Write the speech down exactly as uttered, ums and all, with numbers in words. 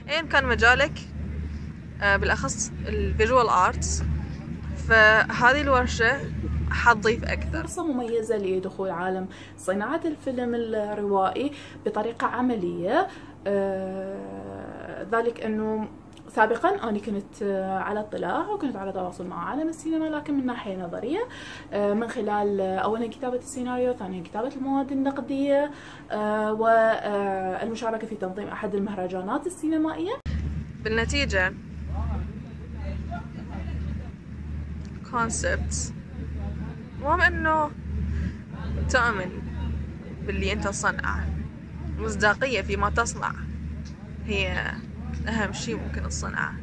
أيا كان مجالك، بالأخص الفيجوال آرتس، فهذه الورشة حتضيف أكثر. فرصة مميزة لدخول عالم صناعة الفيلم الروائي بطريقة عملية. ذلك أنه سابقا أنا كنت على اطلاع وكنت على تواصل مع عالم السينما، لكن من ناحية نظرية من خلال أولا كتابة السيناريو، ثانيا كتابة المواد النقدية، والمشاركة في تنظيم أحد المهرجانات السينمائية. بالنتيجة كونسبت المهم انه تؤمن باللي انت تصنعه. مصداقية فيما تصنع هي اهم شيء ممكن تصنعه.